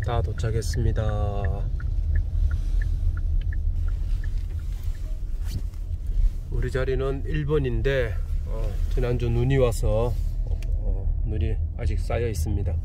다 도착했습니다. 우리 자리는 1번인데 지난주 눈이 와서 눈이 아직 쌓여 있습니다.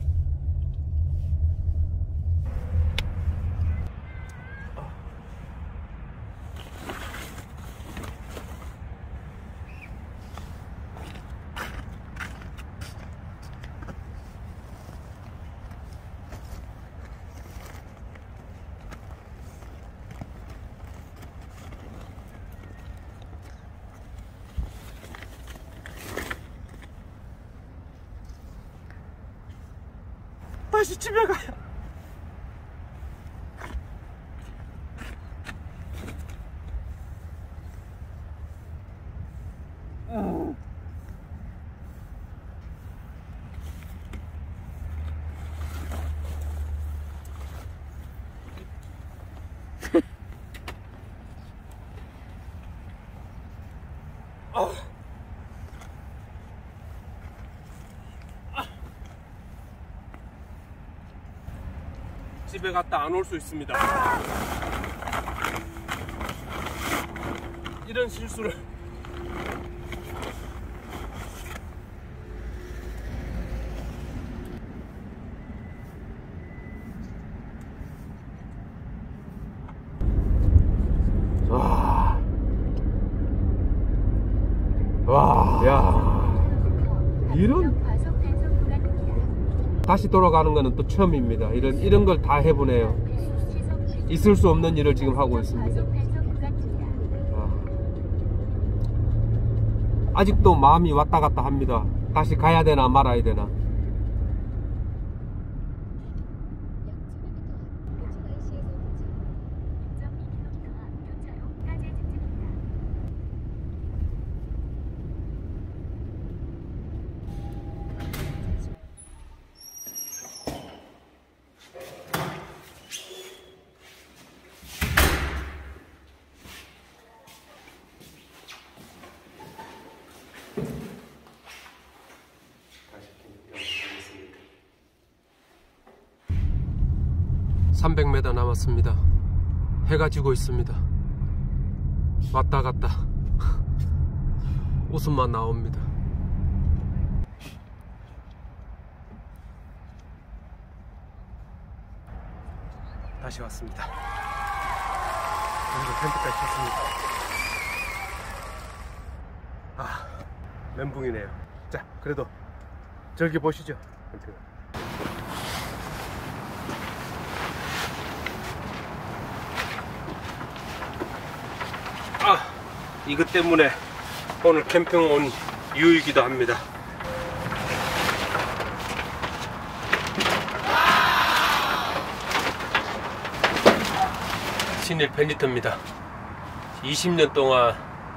다시 집에 가야. 집에 갔다 안 올 수 있습니다. 이런 실수를. 야, 이런 다시 돌아가는 거는 또 처음입니다. 이런 걸 다 해보네요. 있을 수 없는 일을 지금 하고 있습니다. 아직도 마음이 왔다 갔다 합니다. 다시 가야 되나 말아야 되나. (300m) 남았습니다. 해가 지고 있습니다. 왔다 갔다 웃음만 나옵니다. 다시 왔습니다. 그리고 텐트까지 쳤습니다. 멘붕이네요. 자, 그래도 저기 보시죠. 이것 때문에 오늘 캠핑 온 이유이기도 합니다. 신일 페니터입니다. 20년 동안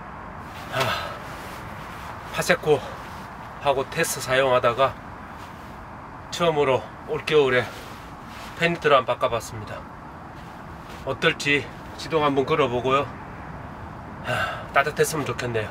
파세코 하고 테스 사용하다가 처음으로 올겨울에 페니터를 한번 바꿔봤습니다. 어떨지 시동 한번 걸어보고요. 따뜻했으면 좋겠네요.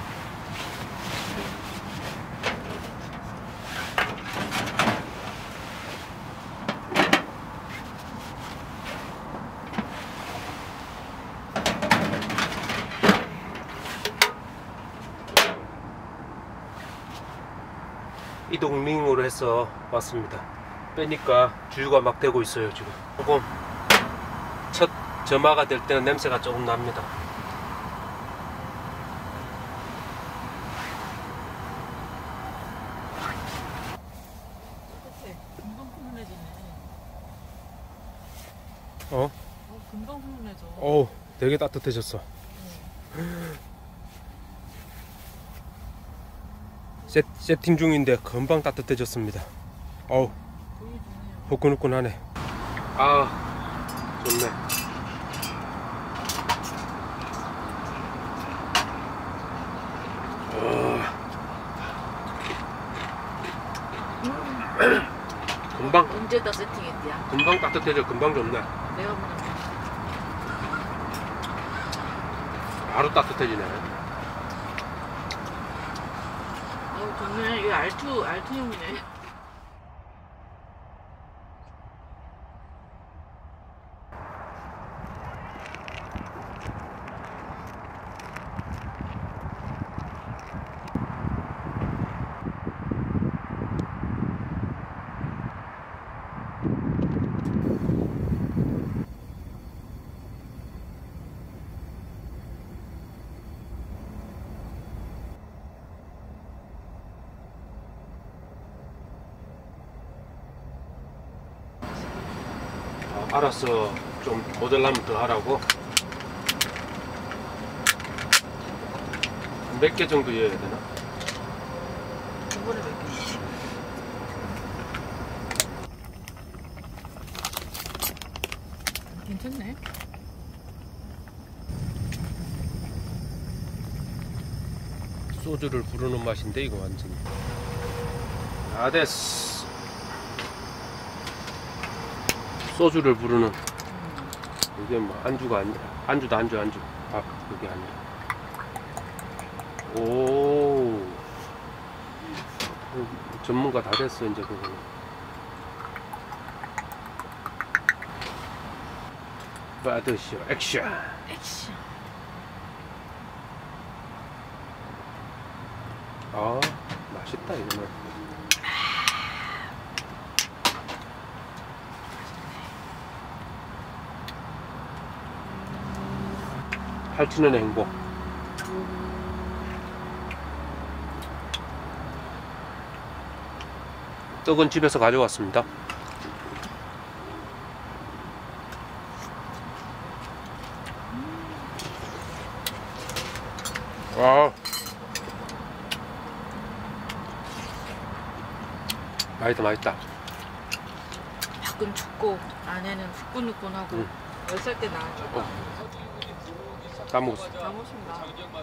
이동링으로 해서 왔습니다. 빼니까 주유가 막 되고 있어요. 지금 조금 첫 점화가 될 때는 냄새가 조금 납니다. 금방 훈훈해져. 되게 따뜻해졌어. 세팅 중인데 금방 따뜻해졌습니다. 후끈후끈하네. 좋네. 금방 언제다 세팅했대야? 금방 따뜻해져. 금방 좋네. 내가 보는 바로 따뜻해지네. 좋네. 이게 알투용이네. 알아서 좀 모자라면 더 하라고. 몇 개 정도 이어야 되나? 이번에 몇 개? 괜찮네. 소주를 부르는 맛인데 이거 완전히. 다 됐어. 소주를 부르는. 이게 뭐 안주가 아니라 안주도 안주. 아 그게 아니라. 오. 전문가 다 됐어 이제 그거는. 받으시오 액션. 액션. 아 맛있다 이거는. 할치는 행복. 떡은 집에서 가져왔습니다. 아 맛있다. 밖은 춥고 안에는 후끈후끈하고 10살 때 나왔죠. 다 먹었어. 다 먹습니다.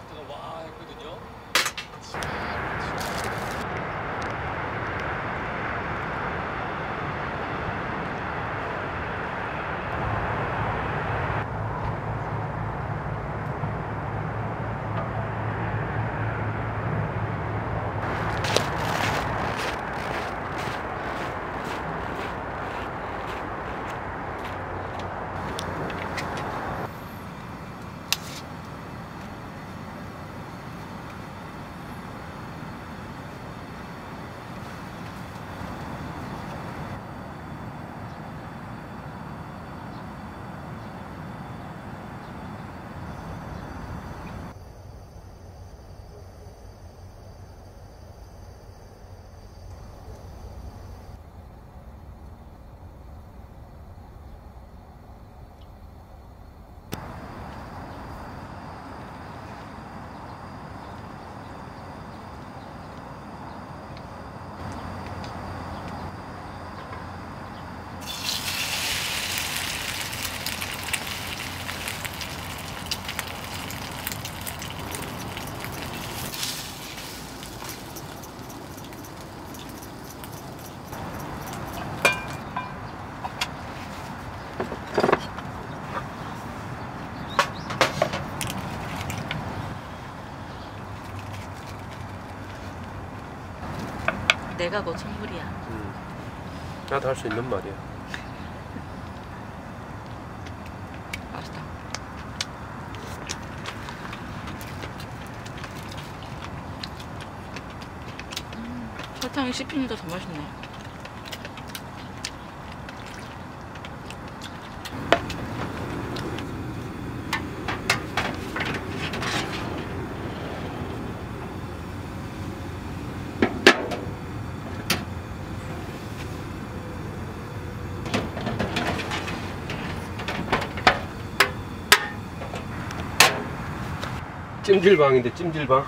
내가 너 선물이야. 나도 할 수 있는 말이야. 맛있다. 설탕이 씹히니까 더 맛있네. 찜질방인데 찜질방.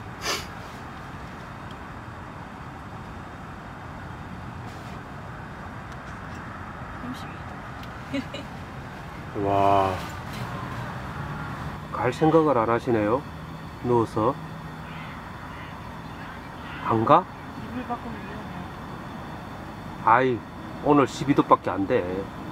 와, 갈 생각을 안 하시네요. 누워서 안 가? 이불 밖은 위험해. 아이 오늘 12도밖에 안 돼.